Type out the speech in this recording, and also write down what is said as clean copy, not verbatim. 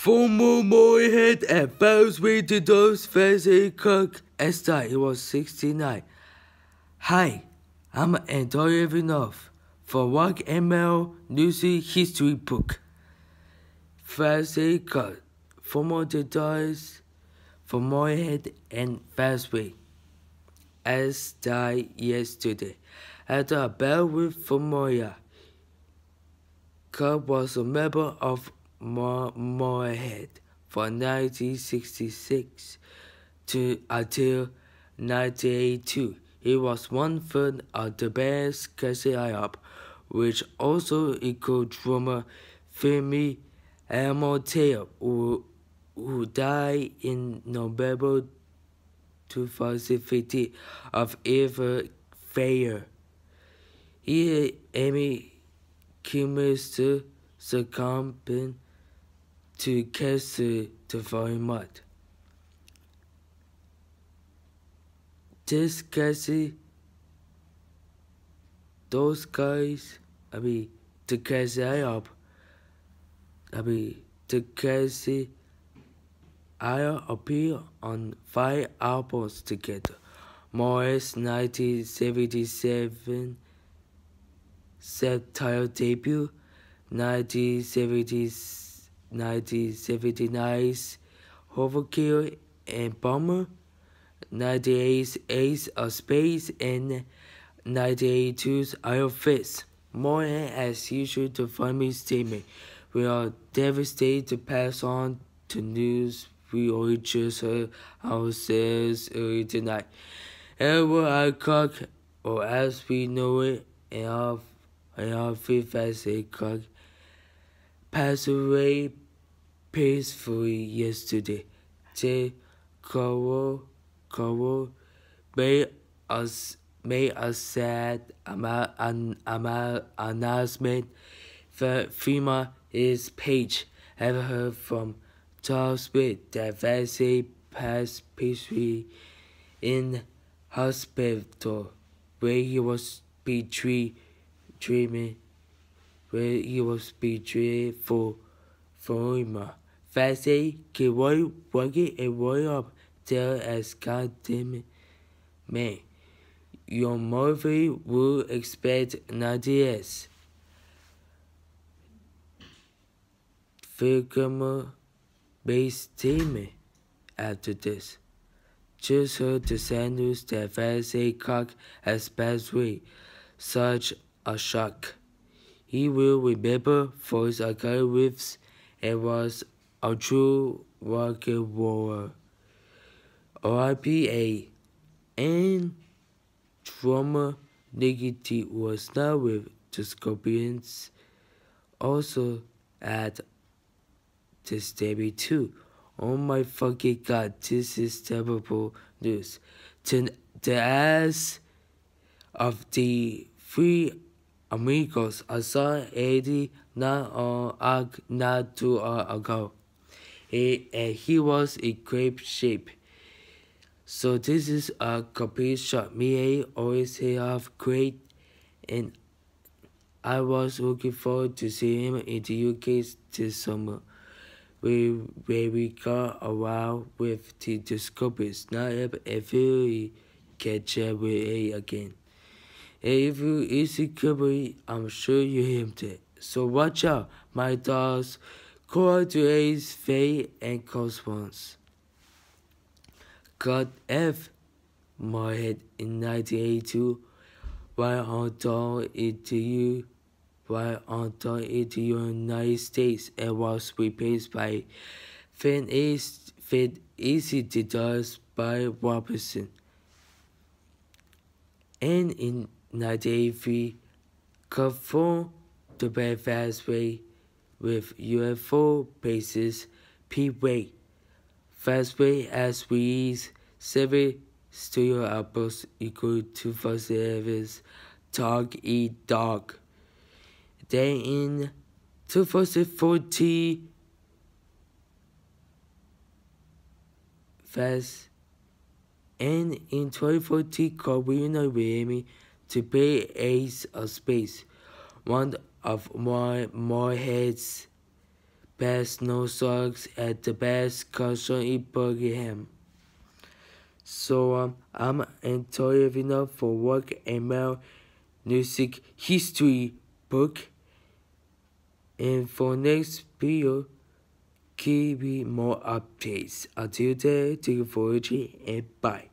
Former Moorhead and Fellsway to those Fancy Cook Esther, he was 69. Hi, I'm Antonio Ivanov for Rock ML Newsy History Book. Fancy Cook, former tutors for Moorhead and Fellsway, as died yesterday at a bell with Formoya. Cook was a member of Moorhead from 1966 until 1982. He was one-third of the band's Casey lineup, which also included drummer Femi Amoateng, who died in November 2015 of liver failure. He and Amy Kilmister succumbed to cancer the following month. Those guys, the Casey appear on 5 albums together. Morris' 1977 self-titled debut, 1979's Overkill and Bomber, 1988's Ace of Spades, and 1982's Iron Fist. More as usual, the family statement: "We are devastated to pass on the news we only just heard ourselves early tonight. Edward Alcock, or as we know it in our fifth as Alcock, passed away peacefully yesterday. J. Cowell made a sad announcement that FEMA his page have heard from Charles Smith that Vassey passed peacefully in hospital where he was being treated for FEMA. Vassey can work it and work up there as goddamn man. Your movie will expect 90s. Filmer-based statement after this. Just heard the sad news that Vassey Cock has passed away. Such a shock. He will remember for his iconic riffs and was a true rock and roller. RIPA and drummer Nicky T was now with the Scorpions, also at this debut too. Oh my fucking god, this is terrible news. The ass of the three amigos I saw Eddie not too ago. And he was in great shape. So this is a complete shot. Me always have great, and I was looking forward to seeing him in the UK this summer, where we got around with the Scorpions. Now if you catch up with A again. And if you easy company, I'm sure you hear him. So watch out, my dogs. Call to A's fate and corresponds. Cut F. Moorhead in 1982, while on tour into the United States, and was replaced by Finn Easy Dust by Robertson. And in 1983, conformed the band Fastway with UFO bassist Pete Wade. Fastway has released 7 studio albums, including 2011's Dog Eat Dog. Then in 2014, and in 2014 called reunited with Amy to play Ace of Spades, one of Moorhead's best no songs at the best concert in Birmingham. So I'm Antonio Vino for Work and Mail Music History book. And for next video, give me more updates. Until then, take it for watching and bye.